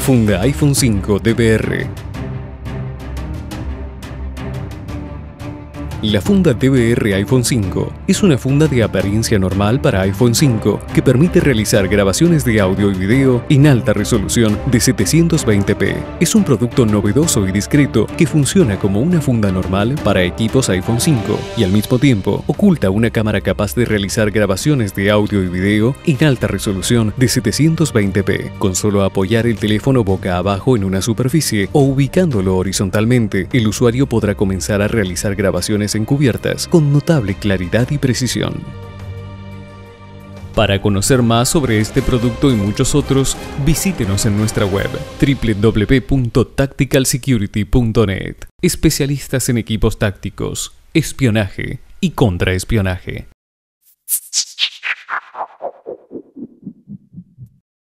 Funda iPhone 5 DVR. La funda DVR iPhone 5 es una funda de apariencia normal para iPhone 5 que permite realizar grabaciones de audio y video en alta resolución de 720p. Es un producto novedoso y discreto que funciona como una funda normal para equipos iPhone 5 y al mismo tiempo oculta una cámara capaz de realizar grabaciones de audio y video en alta resolución de 720p. Con solo apoyar el teléfono boca abajo en una superficie o ubicándolo horizontalmente, el usuario podrá comenzar a realizar grabaciones encubiertas con notable claridad y precisión. Para conocer más sobre este producto y muchos otros, visítenos en nuestra web www.tacticalsecurity.net. Especialistas en equipos tácticos, espionaje y contraespionaje.